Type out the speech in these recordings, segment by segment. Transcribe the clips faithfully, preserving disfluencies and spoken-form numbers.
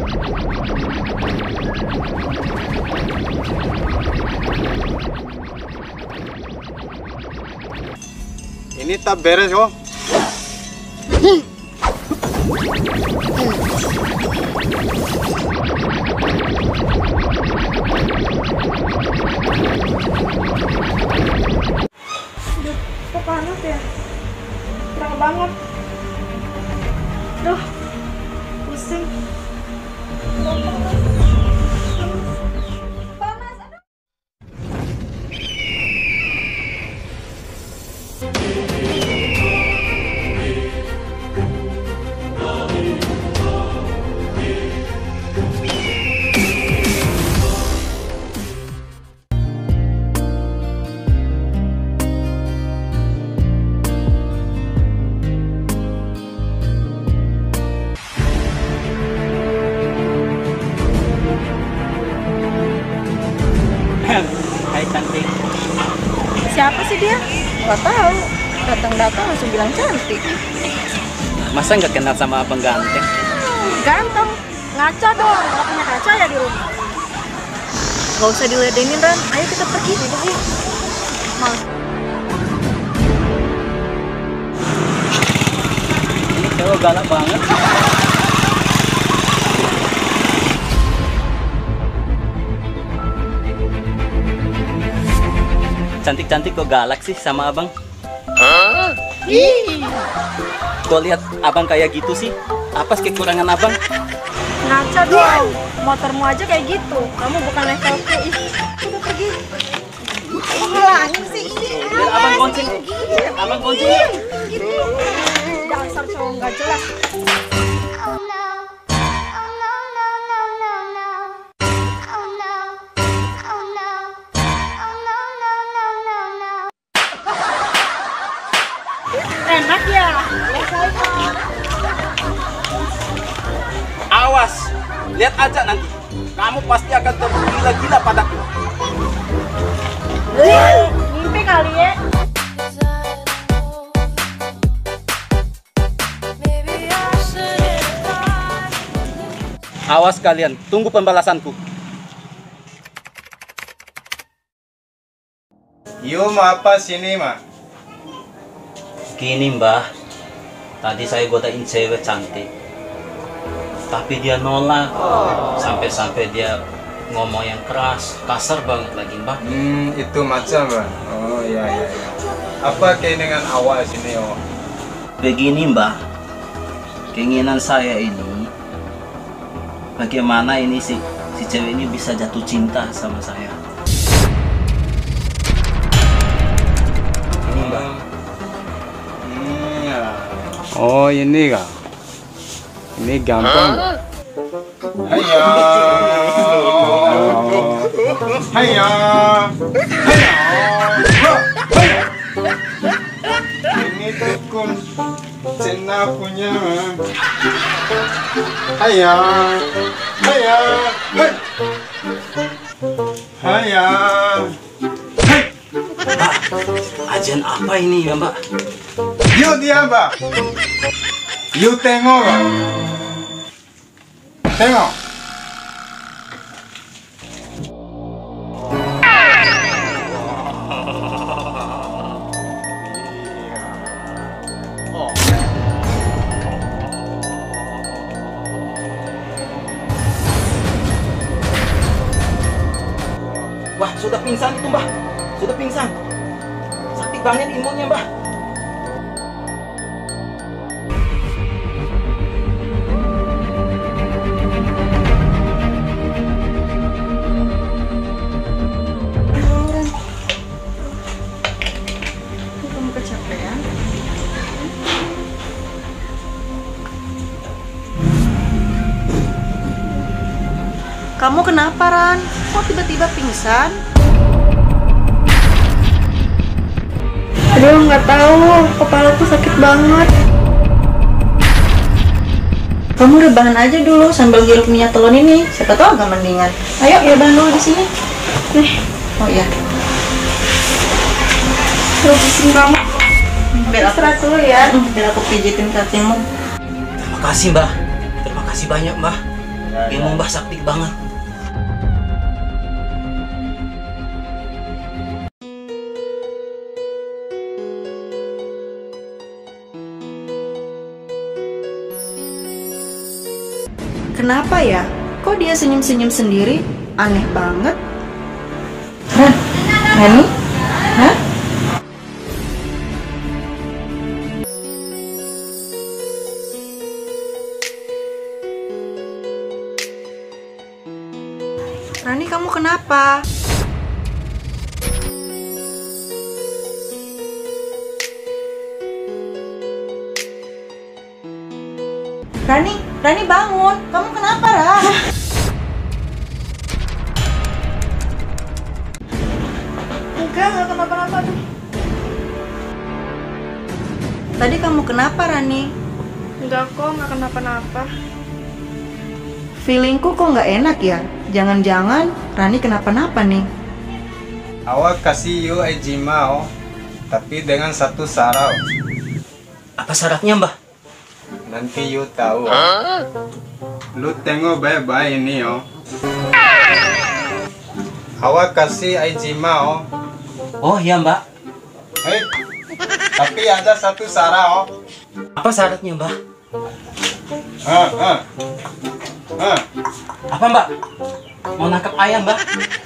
Ini tak beres kok. Aduh, kok panas ya? Terang banget. Duh, pusing. Panas, aduh. Hai cantik. Siapa sih dia? Gak tahu. Datang-datang langsung bilang cantik. Masa nggak kenal sama abang ganteng? Ganteng. Ngaca dong. Gak punya kaca ya di rumah. Gak usah diledenin, Ran. Ayo kita pergi. Ayo. Mau. Ini cewek galak banget. Cantik-cantik kok galak sih sama abang? Hah? Kok lihat abang kayak gitu sih? Apa sih kekurangan abang? Ngaca dong. Motormu aja kayak gitu. Kamu bukan levelku. Ih, udah pergi. Halangin sih ini. Biar abang bonceng. Abang bonceng. Dasar cowok nggak jelas. Oh no, oh no, no, no, no, no. Oh no, oh no, oh no, no, no, no, no. Enak ya. Awas, lihat aja nanti. Kamu pasti akan tergila-gila padaku. Mimpi kali ya. Awas kalian, tunggu pembalasanku. Yo, mau apa sini, Mak? Gini mbah, tadi saya godain cewek cantik, tapi dia nolak. Sampai-sampai dia ngomong yang keras, kasar banget lagi mbah. Hmm, itu macam, Mbak. Oh, iya, iya, iya. Apa keinginan awal sini, oh? Begini mbah, keinginan saya ini, bagaimana ini si, si cewek ini bisa jatuh cinta sama saya. Ini mbah. Hmm, ya. Oh, ini kah? Ini gampang. Hayya. Hayya. Hayya. Ini dukun Cina punya. Hayya. Hayya. Hayya. Mbak, ajian apa ini ya mbak? Yuk dia, Mbak. Yuk tengok, Mbak. Tengok. Wah, sudah pingsan itu mbak. Sudah pingsan. Sakit banget imunnya mbak. Kamu kecapean? Kamu kenapa, Ran? Kok tiba-tiba pingsan? Aduh, nggak tahu. Kepalaku sakit banget. Kamu rebahan aja dulu sambil hirup minyak telon ini. Siapa tahu agak mendingan. Ayo, rebahan dulu di sini. Nih. Oh iya. Tuh, pusing kamu. Biar aku dulu ya. Biar aku pijitin kakimu. Terima kasih mbak. Terima kasih banyak mbak. Ya, ya. Ilmu Mbah sakti banget. Kenapa ya? Kok dia senyum-senyum sendiri? Aneh banget. Ren, Rani? Hah? Rani, kamu kenapa? Rani, Rani bangun. Kamu kenapa, Ra? Enggak, enggak kenapa-napa tuh. Tadi kamu kenapa, Rani? Enggak kok, nggak kenapa-napa. Feelingku kok nggak enak ya? Jangan-jangan Rani kenapa-napa nih. Awak kasih you ejima oh, tapi dengan satu syarat. Apa syaratnya, Mbah? Nanti you tahu. Oh. Lu tengok baik-baik ini oh. Awak kasih ejima oh. Oh iya, Mbak. Hei, tapi ada satu syarat oh. Apa syaratnya, Mbah? Ah, ah. Ah. Apa, Mbak? Mau nangkap ayam, Mbak?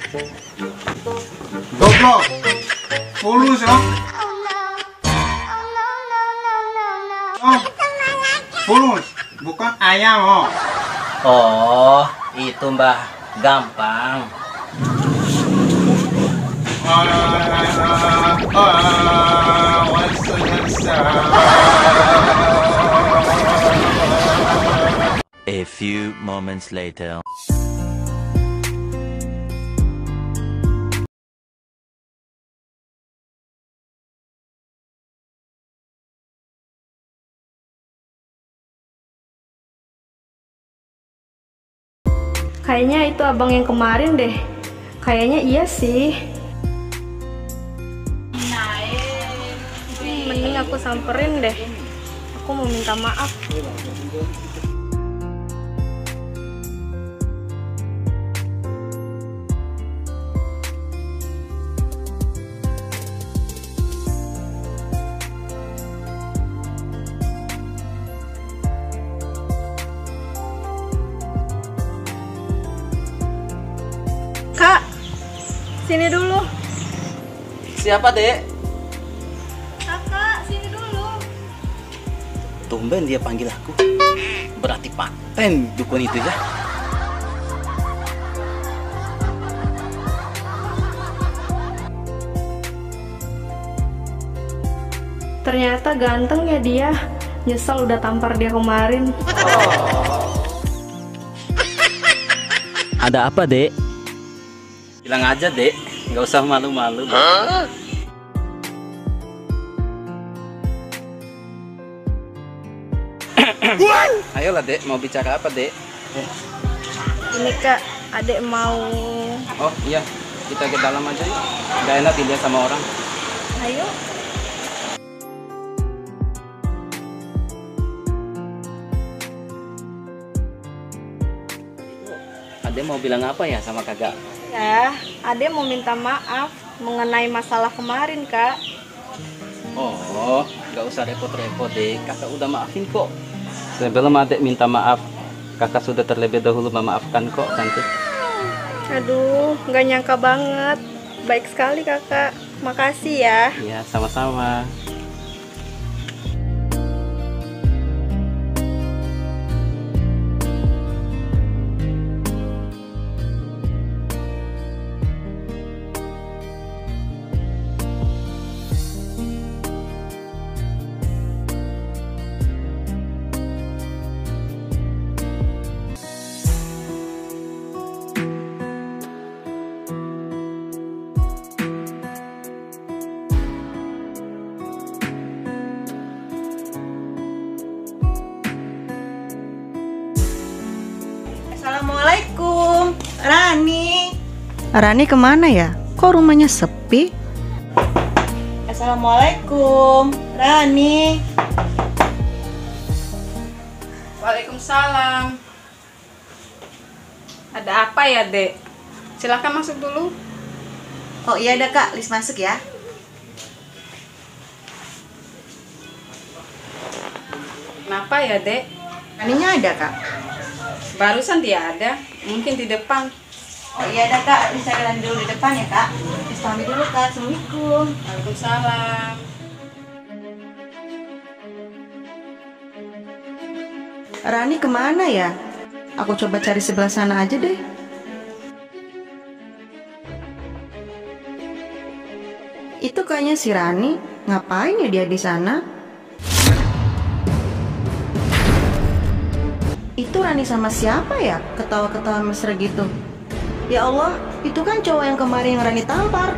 Goblok. Fulus oh. Oh no. Oh no, no, no, no, no. Oh. Fulus, bukan ayam oh. Oh, itu, Mbah. Gampang. Ah, ah, ah, what's the answer? A few moments later. Kayaknya itu abang yang kemarin deh. Kayaknya iya sih. Hmm, mending aku samperin deh. Aku mau minta maaf. Kak, sini dulu. Siapa, Dek? Kakak, sini dulu. Tumben dia panggil aku. Berarti paten dukun itu ya. Ternyata ganteng ya dia. Nyesel udah tampar dia kemarin. Ada apa, Dek? Bilang aja, Dek. Nggak usah malu-malu. Ayolah, Dek. Mau bicara apa, Dek? Ini Kak, adek mau. Oh iya, kita ke dalam aja yuk. Gak enak dilihat sama orang. Ayo. Adek mau bilang apa ya sama kakak? Ya, adek mau minta maaf mengenai masalah kemarin, Kak. Oh, nggak usah repot-repot, Dek. Kakak udah maafin kok. Sebelum adek minta maaf, kakak sudah terlebih dahulu memaafkan kok, cantik. Aduh, nggak nyangka banget. Baik sekali, Kakak. Makasih ya. Ya, sama-sama. Assalamualaikum, Rani. Rani kemana ya? Kok rumahnya sepi? Assalamualaikum, Rani. Waalaikumsalam. Ada apa ya, Dek? Silakan masuk dulu. Oh iya ada Kak, Lis masuk ya. Kenapa ya, Dek? Aninya ada Kak. Barusan dia ada, mungkin di depan. Oh iya ada Kak, Lis jalan dulu di depan ya Kak. Lis pamit dulu Kak, Assalamualaikum. Waalaikumsalam. Rani kemana ya? Aku coba cari sebelah sana aja deh. Itu kayaknya si Rani. Ngapain ya dia di sana? Itu Rani sama siapa ya? Ketawa-ketawa mesra gitu. Ya Allah, itu kan cowok yang kemarin yang Rani tampar.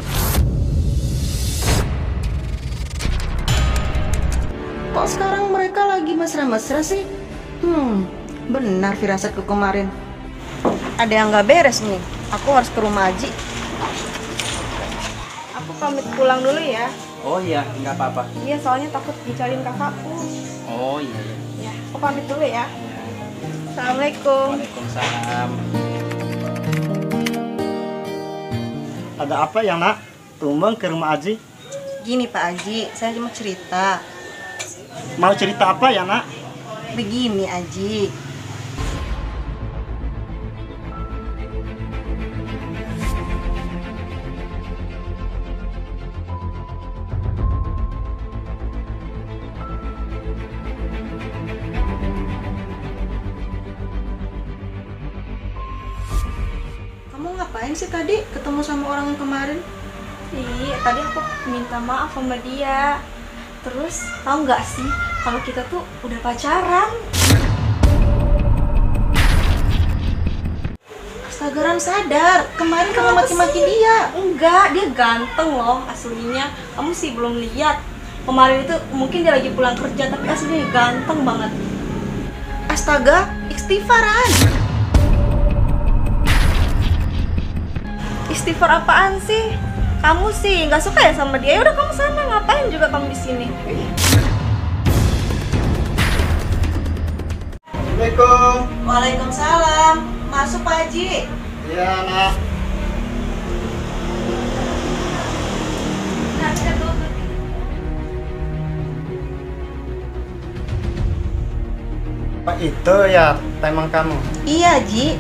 Kok sekarang mereka lagi mesra-mesra sih? Hmm, benar firasatku kemarin. Ada yang nggak beres nih. Aku harus ke rumah Aji. Aku pamit pulang dulu ya. Oh iya, nggak apa-apa. Iya, soalnya takut dicariin kakakku. Oh iya, iya. Ya, aku pamit dulu ya. Assalamualaikum. Waalaikumsalam. Ada apa ya nak? Tumbang ke rumah Aji. Gini Pak Aji, saya cuma cerita. Mau cerita apa ya nak? Begini Aji. Kamu ngapain sih tadi ketemu sama orang yang kemarin? Iya, tadi aku minta maaf sama dia. Terus tahu nggak sih kalau kita tuh udah pacaran? Astaga Ran, sadar. Kemarin kamu Kenapa maki-maki sih? dia. Enggak, dia ganteng loh aslinya. Kamu sih belum lihat. Kemarin itu mungkin dia lagi pulang kerja tapi aslinya ganteng banget. Astaga, istighfaran. Istighfar apaan sih? Kamu sih nggak suka ya sama dia? Ya udah kamu sana, ngapain juga kamu di sini? Assalamualaikum. Waalaikumsalam. Masuk Pak Haji. Iya nak. Nah, kita duduk. Pak itu ya teman kamu. Iya Ji.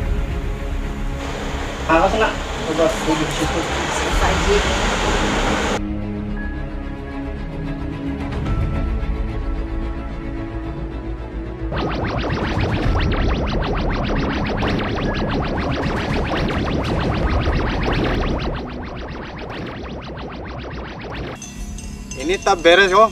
Awas nak. Udah duduk situ. Pak Haji. Ini tak beres kok.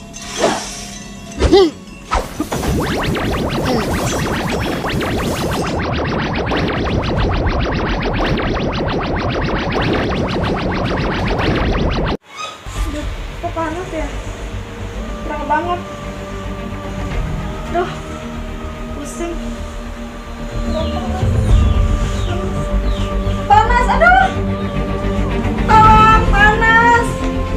Aduh, kok panas ya? Terang banget. Duh, pusing. Panas, aduh. Tolong, panas.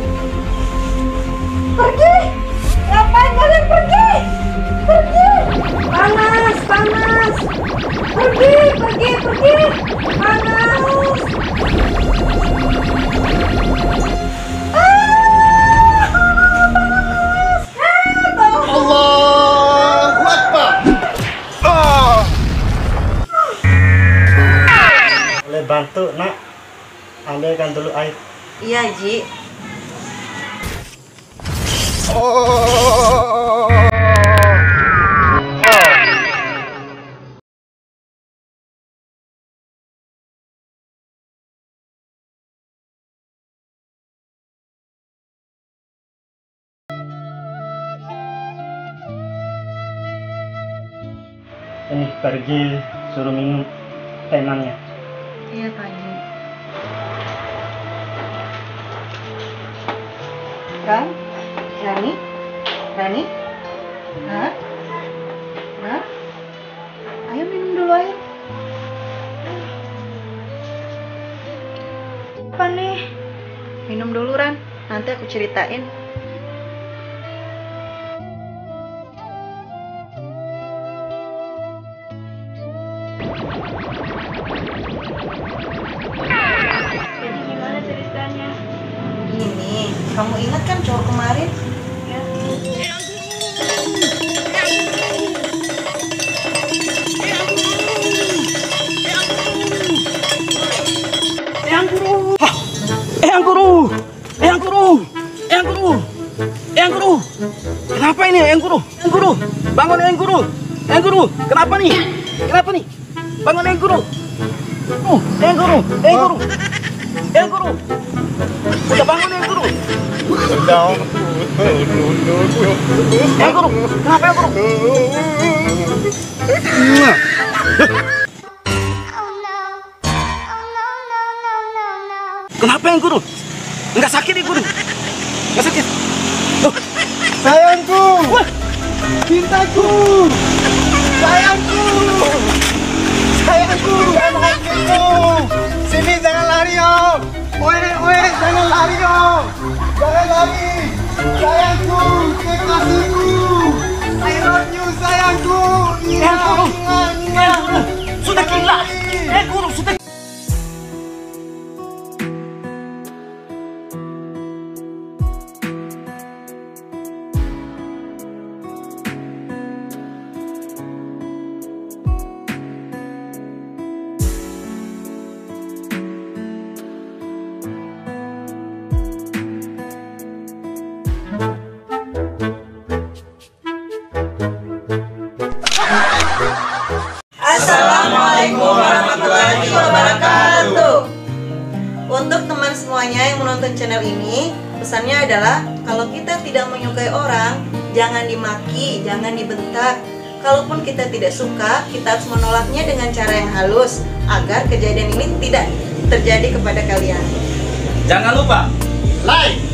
Pergi. Ngapain kalian pergi? Pergi. Panas, panas. Pergi, pergi, pergi. Panas. Allahu Akbar. Ah. Boleh bantu nak? Ambilkan dulu air. Iya Ji. Oh. Ini pergi suruh minum tenangnya. Iya Pak Haji. Ran? Rani? Rani? Hah? Hah? Ayo minum dulu air. Apa nih? Minum dulu Ran. Nanti aku ceritain. Jadi gimana ceritanya? Ini, kamu ingat kan cowok kemarin? Ya. Eyang Guru. Eyang Guru. Eyang Guru. Eyang Guru. Eyang Guru. Kenapa ini Eyang Guru? Eyang Guru. Bangun Eyang Guru. Eyang Guru. Kenapa nih? Kenapa nih? Bangun Eyang Guru. Oh, Eyang Guru. Eyang Guru. Eyang Guru. Udah bangun Eyang Guru. Udah. Eyang Guru. Kenapa Eyang Guru? Kenapa Eyang Guru? Enggak sakit Eyang Guru? Enggak sakit? Loh. Sayangku, cintaku, sayangku, sayangku, anakku, sini jangan lari yo, weh weh jangan lari yo, jangan lari, sayangku, kekasihku, I love you sayangku, Eyang Guru. Eyang Guru. Sudah gila. Eyang Guru sudah. Assalamualaikum warahmatullahi wabarakatuh. Untuk teman semuanya yang menonton channel ini, pesannya adalah kalau kita tidak menyukai orang, jangan dimaki, jangan dibentak. Kalaupun kita tidak suka, kita harus menolaknya dengan cara yang halus agar kejadian ini tidak terjadi kepada kalian. Jangan lupa Like,